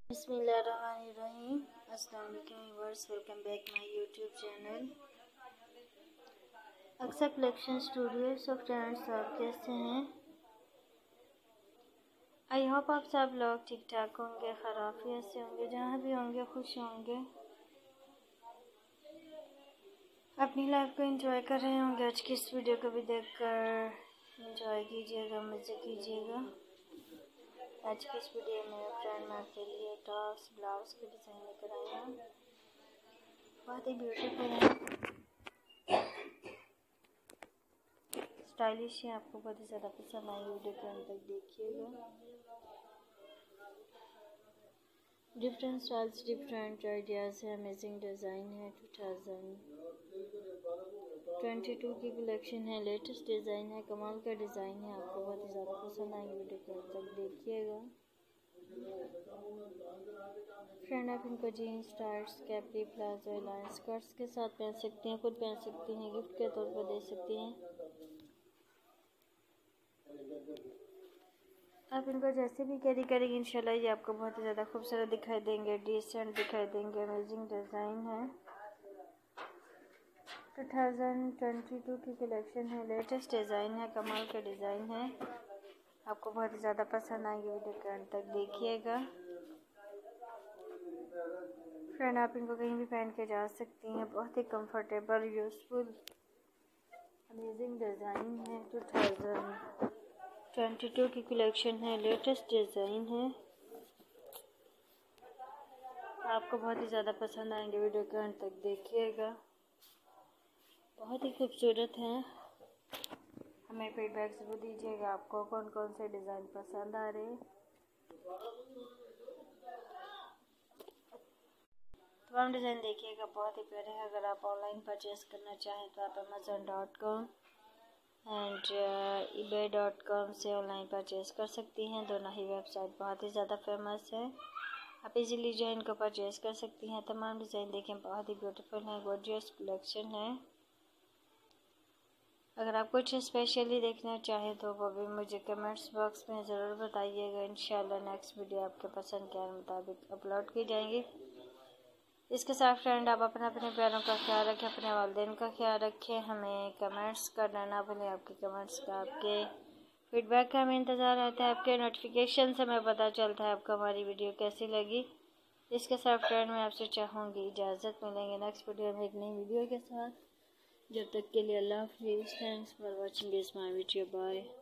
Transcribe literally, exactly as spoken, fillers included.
बिस्मिल्लाहिर्रहमानिर्रहीम। अस्सलाम वालेकुम viewers, welcome back my YouTube channel Aqsa collection studio. So friends, आप कैसे हैं? आई होप आप सब लोग ठीक ठाक होंगे, खैरियत से होंगे, जहाँ भी होंगे खुश होंगे, अपनी लाइफ को एंजॉय कर रहे होंगे। आज की इस वीडियो को भी देखकर एंजॉय कीजिएगा, मज़े कीजिएगा। आज की इस वीडियो में फ्रेंड मैं आपके लिए टॉप्स ब्लाउज के डिज़ाइन लेकर आई हूँ। बहुत ही ब्यूटीफुल है, स्टाइलिश है, आपको बहुत ही ज़्यादा पसंद आई। वीडियो के अंत तक देखिएगा। डिफरेंट स्टाइल्स, डिफरेंट आइडियाज़ है, अमेजिंग डिज़ाइन है। टू थाउजेंड ट्वेंटी टू की कलेक्शन है, लेटेस्ट डिज़ाइन है, कमाल का डिज़ाइन है, आपको बहुत ही ज़्यादा पसंद आएंगे। वीडियो के अंत तक देखिएगा। फ्रेंड आप इनको jeans, tights, capri, palazzo, line skirts के साथ पहन सकती हैं, खुद पहन सकती हैं, गिफ्ट के तौर पर दे सकती हैं। आप इनको जैसे भी कैरी करेंगे इंशाल्लाह ये आपको बहुत ही ज़्यादा खूबसूरत दिखाई देंगे, डिसेंट दिखाई देंगे। अमेजिंग डिज़ाइन है, टू थाउजेंड ट्वेंटी टू की कलेक्शन है, लेटेस्ट डिज़ाइन है, कमाल का डिज़ाइन है, आपको बहुत ही ज़्यादा पसंद आएंगे। वीडियो के अंत तक देखिएगा। फ्रेंड आप इनको कहीं भी पहन के जा सकती हैं, बहुत ही कंफर्टेबल, यूज़फुल, अमेजिंग डिज़ाइन है। टू थाउजेंड ट्वेंटी टू की कलेक्शन है, लेटेस्ट डिज़ाइन है, आपको बहुत ही ज़्यादा पसंद आएंगे। वीडियो के अंत तक देखिएगा, बहुत ही खूबसूरत है। हमें फीडबैक ज़रूर दीजिएगा, आपको कौन कौन से डिज़ाइन पसंद आ रहे हैं। तमाम डिज़ाइन देखिएगा, बहुत ही प्यारे हैं। अगर आप ऑनलाइन परचेज़ करना चाहें तो आप Amazon dot com and eBay dot com से ऑनलाइन परचेज़ कर सकती हैं। दोनों ही वेबसाइट बहुत ही ज़्यादा फेमस है, आप इजीली जो है इनको परचेज़ कर सकती हैं। तमाम डिज़ाइन देखें, बहुत ही ब्यूटीफुल है, गॉर्जियस कलेक्शन है। अगर आप कुछ स्पेशली देखना चाहें तो वो भी मुझे कमेंट्स बॉक्स में ज़रूर बताइएगा। इंशाल्लाह नेक्स्ट वीडियो आपके पसंद के मुताबिक अपलोड की जाएंगी। इसके साथ फ्रेंड आप अपने अपने प्यारों का ख्याल रखें, अपने वालिदैन का ख्याल रखें। हमें कमेंट्स करना ना भूलें, आपके कमेंट्स का, आपके फीडबैक का हमें इंतज़ार रहता है। आपके नोटिफिकेशन से हमें पता चलता है आपको हमारी वीडियो कैसी लगी। इसके साथ फ्रेंड मैं आपसे चाहूँगी इजाज़त, मिलेंगे नेक्स्ट वीडियो में एक नई वीडियो के साथ। जब तक के लिए अल्लाह हाफिज़। Thanks for watching this my video, bye.